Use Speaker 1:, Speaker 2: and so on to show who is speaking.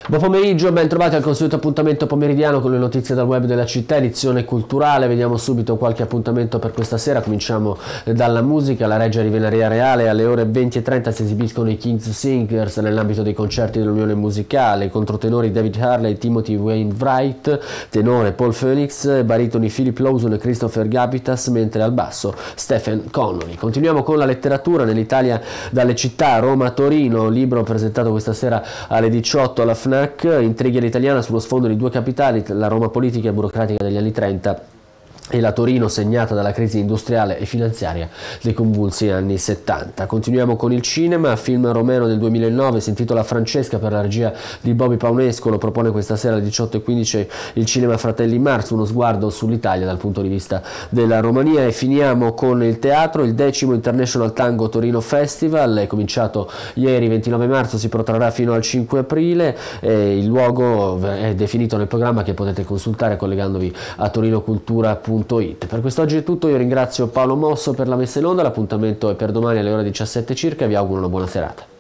Speaker 1: Buon pomeriggio, ben trovati al consueto appuntamento pomeridiano con le notizie dal web della città, edizione culturale. Vediamo subito qualche appuntamento per questa sera. Cominciamo dalla musica. La Reggia di Venaria Reale alle ore 20:30 si esibiscono i Kings Singers nell'ambito dei concerti dell'Unione Musicale. Controtenori David Harley, Timothy Wainwright, tenore Paul Phoenix, baritoni Philip Lawson e Christopher Gabitas, mentre al basso Stephen Connolly. Continuiamo con la letteratura. Nell'Italia dalle città, Roma-Torino, libro presentato questa sera alle 18 alla FNAC. Intrighi all'italiana sullo sfondo di due capitali, la Roma politica e burocratica degli anni 30 e la Torino segnata dalla crisi industriale e finanziaria dei convulsi anni 70. Continuiamo con il cinema. Film romeno del 2009, si intitola Francesca, per la regia di Bobby Paunesco. Lo propone questa sera alle 18:15 il Cinema Fratelli Marx, uno sguardo sull'Italia dal punto di vista della Romania. E finiamo con il teatro. Il 10° International Tango Torino Festival è cominciato ieri 29 marzo, si protrarrà fino al 5 aprile. Il luogo è definito nel programma che potete consultare collegandovi a torinocultura.it. Per quest'oggi è tutto. Io ringrazio Paolo Mosso per la messa in onda. L'appuntamento è per domani alle ore 17 circa e vi auguro una buona serata.